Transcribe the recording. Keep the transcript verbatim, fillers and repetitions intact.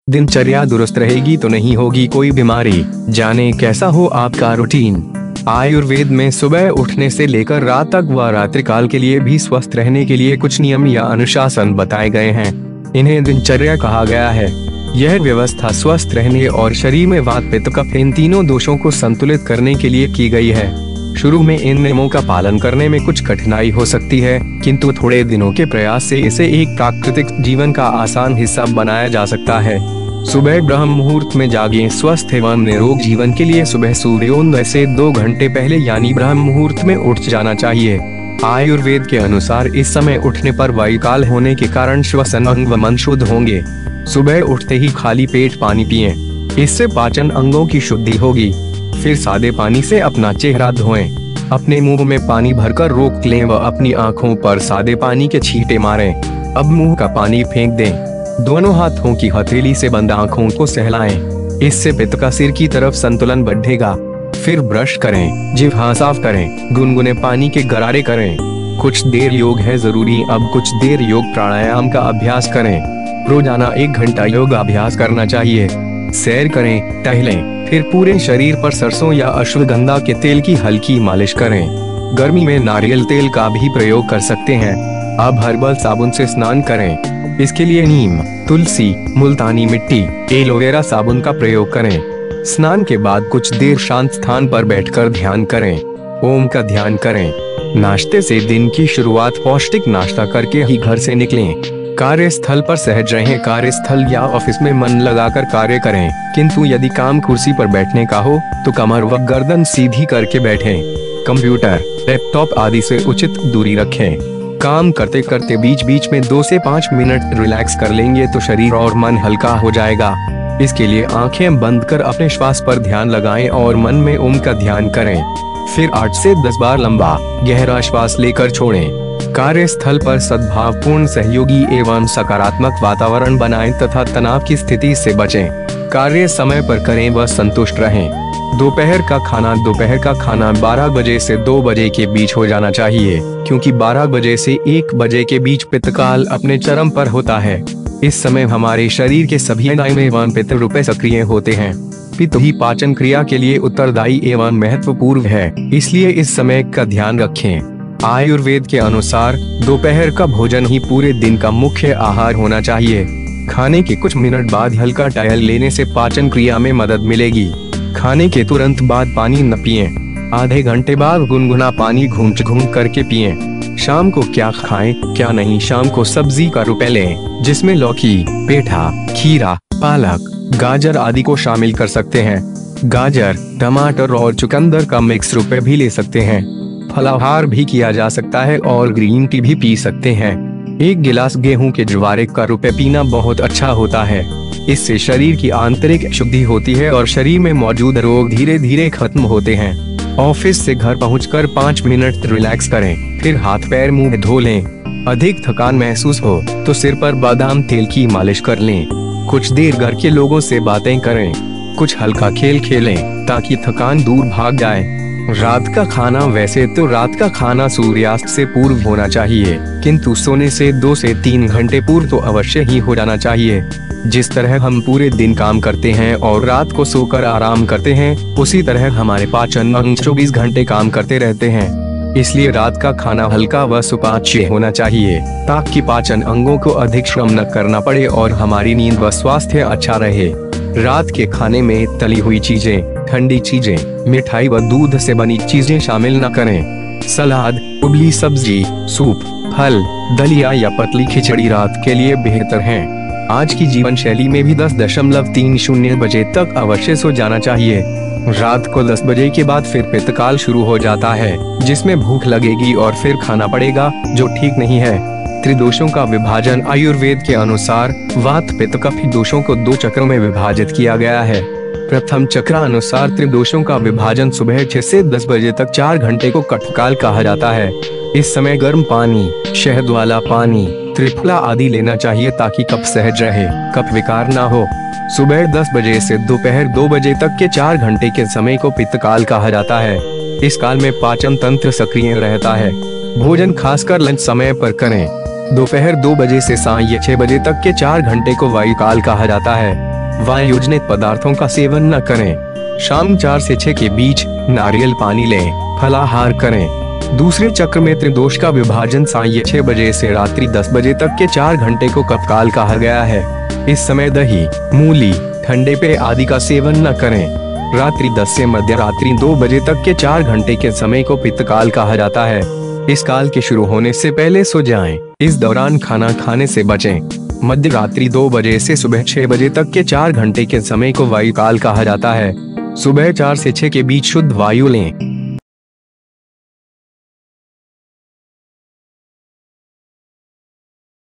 दिनचर्या दुरुस्त रहेगी तो नहीं होगी कोई बीमारी। जाने कैसा हो आपका रूटीन। आयुर्वेद में सुबह उठने से लेकर रात तक व रात्रिकाल के लिए भी स्वस्थ रहने के लिए कुछ नियम या अनुशासन बताए गए हैं। इन्हें दिनचर्या कहा गया है। यह व्यवस्था स्वस्थ रहने और शरीर में वात पित्त कफ इन तीनों दोषों को संतुलित करने के लिए की गई है। शुरू में इन नियमों का पालन करने में कुछ कठिनाई हो सकती है, किंतु थोड़े दिनों के प्रयास से इसे एक प्राकृतिक जीवन का आसान हिस्सा बनाया जा सकता है। सुबह ब्रह्म मुहूर्त में जागें। स्वस्थ एवं निरोग जीवन के लिए सुबह सूर्योदय से दो घंटे पहले यानी ब्रह्म मुहूर्त में उठ जाना चाहिए। आयुर्वेद के अनुसार इस समय उठने पर वायुकाल होने के कारण श्वसन अंग व मन शुद्ध होंगे। सुबह उठते ही खाली पेट पानी पिएं। इससे पाचन अंगों की शुद्धि होगी। फिर सादे पानी से अपना चेहरा धोएं। अपने मुंह में पानी भरकर रोक लें व अपनी आंखों पर सादे पानी के छींटे मारें। अब मुंह का पानी फेंक दें। दोनों हाथों की हथेली से बंद आंखों को सहलाएं। इससे पित्त का सिर की तरफ संतुलन बढ़ेगा। फिर ब्रश करें, जिह्वा साफ करें, गुनगुने पानी के गरारे करें। कुछ देर योग है जरूरी। अब कुछ देर योग प्राणायाम का अभ्यास करें। रोजाना एक घंटा योग अभ्यास करना चाहिए। सैर करें, टहलें। फिर पूरे शरीर पर सरसों या अश्वगंधा के तेल की हल्की मालिश करें। गर्मी में नारियल तेल का भी प्रयोग कर सकते हैं। अब हर्बल साबुन से स्नान करें। इसके लिए नीम, तुलसी, मुल्तानी मिट्टी, एलोवेरा साबुन का प्रयोग करें। स्नान के बाद कुछ देर शांत स्थान पर बैठकर ध्यान करें। ओम का ध्यान करें। नाश्ते से दिन की शुरुआत पौष्टिक नाश्ता करके ही घर से निकलें। कार्यस्थल पर सहज रहें। कार्यस्थल या ऑफिस में मन लगाकर कार्य करें, किंतु यदि काम कुर्सी पर बैठने का हो तो कमर व गर्दन सीधी करके बैठें। कंप्यूटर, लैपटॉप आदि से उचित दूरी रखें। काम करते करते बीच बीच में दो से पाँच मिनट रिलैक्स कर लेंगे तो शरीर और मन हल्का हो जाएगा। इसके लिए आंखें बंद कर अपने श्वास पर ध्यान लगाएं और मन में ओम का ध्यान करें। फिर आठ से दस बार लंबा गहरा श्वास लेकर छोड़ें। कार्यस्थल पर सद्भावपूर्ण, सहयोगी एवं सकारात्मक वातावरण बनाएं तथा तनाव की स्थिति से बचें। कार्य समय पर करें व संतुष्ट रहें। दोपहर का खाना दोपहर का खाना बारह बजे से दो बजे के बीच हो जाना चाहिए, क्योंकि बारह बजे से एक बजे के बीच पित्तकाल अपने चरम पर होता है। इस समय हमारे शरीर के सभी एंजाइम एवं पित्त रूपे सक्रिय होते हैं। पित्त ही पाचन क्रिया के लिए उत्तरदायी एवं महत्वपूर्ण है, इसलिए इस समय का ध्यान रखें। आयुर्वेद के अनुसार दोपहर का भोजन ही पूरे दिन का मुख्य आहार होना चाहिए। खाने के कुछ मिनट बाद हल्का टहल लेने से पाचन क्रिया में मदद मिलेगी। खाने के तुरंत बाद पानी न पिएं। आधे घंटे बाद गुनगुना पानी घूम घूम करके पिएं। शाम को क्या खाएं क्या नहीं। शाम को सब्जी का रुपए लें, जिसमें लौकी, पेठा, खीरा, पालक, गाजर आदि को शामिल कर सकते हैं। गाजर, टमाटर और चुकंदर का मिक्स रुपए भी ले सकते हैं। फलाहार भी किया जा सकता है और ग्रीन टी भी पी सकते हैं। एक गिलास गेहूं के ज्वारे का रुपए पीना बहुत अच्छा होता है। इससे शरीर की आंतरिक शुद्धि होती है और शरीर में मौजूद रोग धीरे धीरे खत्म होते हैं। ऑफिस से घर पहुंचकर पाँच मिनट रिलैक्स करें। फिर हाथ पैर मुंह धो लें। अधिक थकान महसूस हो तो सिर पर बादाम तेल की मालिश कर लें। कुछ देर घर के लोगों से बातें करें। कुछ हल्का खेल खेलें ताकि थकान दूर भाग जाए। रात का खाना वैसे तो रात का खाना सूर्यास्त से पूर्व होना चाहिए, किंतु सोने से दो से तीन घंटे पूर्व तो अवश्य ही हो जाना चाहिए। जिस तरह हम पूरे दिन काम करते हैं और रात को सोकर आराम करते हैं, उसी तरह हमारे पाचन अंग चौबीस घंटे काम करते रहते हैं। इसलिए रात का खाना हल्का व सुपाच्य होना चाहिए, ताकि पाचन अंगों को अधिक श्रम न करना पड़े और हमारी नींद व स्वास्थ्य अच्छा रहे। रात के खाने में तली हुई चीजें, ठंडी चीजें, मिठाई व दूध से बनी चीजें शामिल न करें। सलाद, उबली सब्जी, सूप, फल, दलिया या पतली खिचड़ी रात के लिए बेहतर हैं। आज की जीवन शैली में भी दस दशमलव तीन शून्य बजे तक अवश्य सो जाना चाहिए। रात को दस बजे के बाद फिर पित्तकाल शुरू हो जाता है, जिसमें भूख लगेगी और फिर खाना पड़ेगा, जो ठीक नहीं है। त्रिदोषों का विभाजन आयुर्वेद के अनुसार वात पित्त कफ दोषों को दो चक्रों में विभाजित किया गया है। प्रथम चक्रानुसार त्रिदोषों का विभाजन सुबह छह से दस बजे तक चार घंटे को कठकाल कहा जाता है। इस समय गर्म पानी, शहद वाला पानी, त्रिफला आदि लेना चाहिए ताकि कफ सहज रहे, कफ विकार ना हो। सुबह दस बजे से दोपहर दो बजे तक के चार घंटे के समय को पित्तकाल कहा जाता है। इस काल में पाचन तंत्र सक्रिय रहता है। भोजन खासकर लंच समय पर करें। दोपहर दो बजे से सांझ छह बजे तक के चार घंटे को वायुकाल कहा जाता है। वायुजनित पदार्थों का सेवन न करें। शाम चार से छह के बीच नारियल पानी लें, फलाहार करें। दूसरे चक्र में त्रिदोष का विभाजन साय छह बजे से रात्रि दस बजे तक के चार घंटे को कफकाल कहा गया है। इस समय दही, मूली, ठंडे पेय आदि का सेवन न करें। रात्रि दस से मध्य रात्रि दो बजे तक के चार घंटे के समय को पित्तकाल कहा जाता है। इस काल के शुरू होने से पहले सो जाएं। इस दौरान खाना खाने से बचें। मध्य रात्रि दो बजे से सुबह छह बजे तक के चार घंटे के समय को वायु काल कहा जाता है। सुबह चार से छह के बीच शुद्ध वायु लें।